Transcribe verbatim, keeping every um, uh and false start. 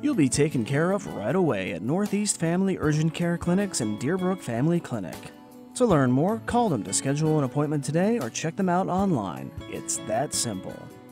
You'll be taken care of right away at Northeast Family Urgent Care Clinics and Deerbrook Family Clinic. To learn more, call them to schedule an appointment today or check them out online. It's that simple.